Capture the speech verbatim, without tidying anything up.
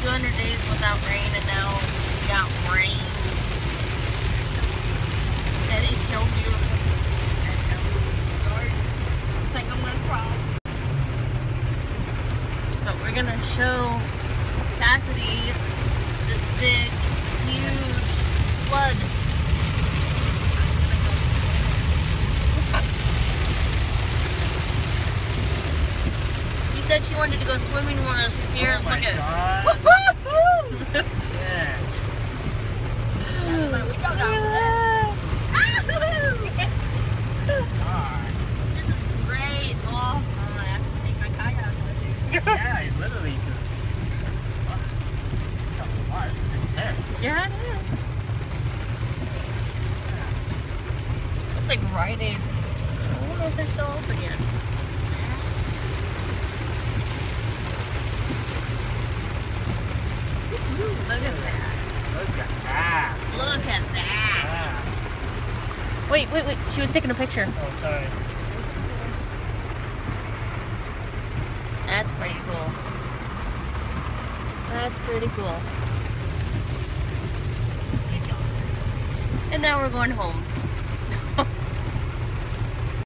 two hundred days without rain, and now we got rain. That is so beautiful. I think I'm gonna cry. But we're gonna show Cassidy this big, huge flood. She said she wanted to go swimming while she's here. Oh my Look at God. Woohoo! Yeah. We don't know. This is great. Oh, I have to take my kayak with you. Yeah, I literally do. Wow. This is a lot. This is intense. Yeah, it is. It's like Rite Aid. I wonder if they're still open yet. Look at that. Look at that. Look at that. Ah. Wait, wait, wait. She was taking a picture. Oh, sorry. That's pretty cool. That's pretty cool. And now we're going home.